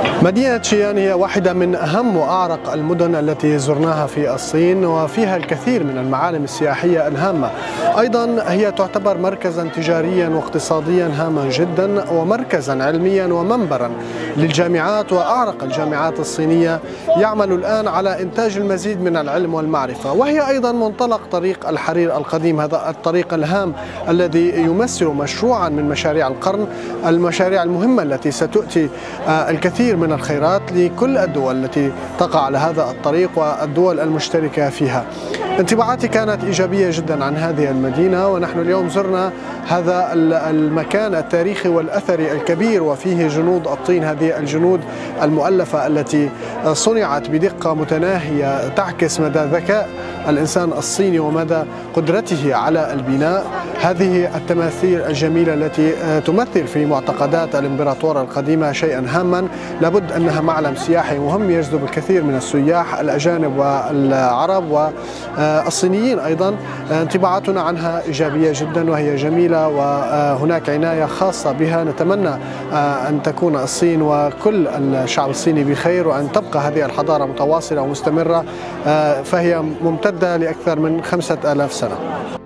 مدينة شيان هي واحدة من أهم وأعرق المدن التي زرناها في الصين، وفيها الكثير من المعالم السياحية الهامة. أيضا هي تعتبر مركزا تجاريا واقتصاديا هاما جدا، ومركزا علميا ومنبرا للجامعات، وأعرق الجامعات الصينية يعمل الآن على إنتاج المزيد من العلم والمعرفة. وهي أيضا منطلق طريق الحرير القديم، هذا الطريق الهام الذي يمثل مشروعا من مشاريع القرن، المشاريع المهمة التي ستؤتي الكثير من الخيرات لكل الدول التي تقع على هذا الطريق والدول المشتركة فيها. انطباعاتي كانت إيجابية جدا عن هذه المدينة، ونحن اليوم زرنا هذا المكان التاريخي والأثري الكبير، وفيه جنود الطين، هذه الجنود المؤلفة التي صنعت بدقة متناهية تعكس مدى ذكاء الإنسان الصيني ومدى قدرته على البناء. هذه التماثيل الجميلة التي تمثل في معتقدات الإمبراطورة القديمة شيئا هاما، لابد أنها معلم سياحي مهم يجذب الكثير من السياح الأجانب والعرب والصينيين أيضا. انطباعاتنا عنها إيجابية جدا وهي جميلة، وهناك عناية خاصة بها. نتمنى أن تكون الصين وكل الشعب الصيني بخير، وأن تبقى هذه الحضارة متواصلة ومستمرة، فهي ممتدة لأكثر من 5000 سنة.